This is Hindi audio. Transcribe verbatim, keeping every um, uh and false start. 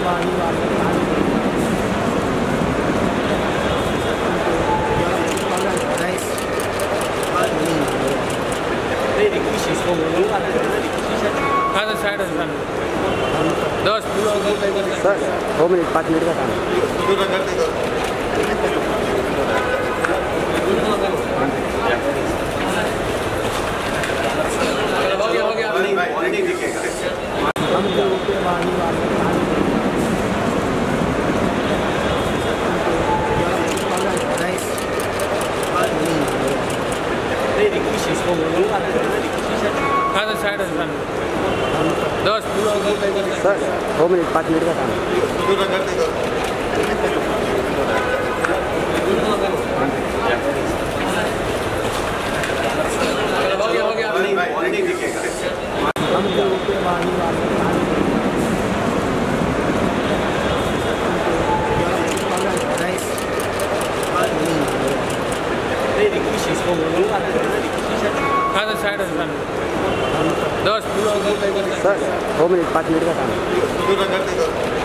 दस सर दो मिनट पाँच मिनट का काम हो गया हो गया दस सर दो मिनट पाँच मिनट का काम हो गया हो गया दस सर दो मिनट पाँच मिनट का काम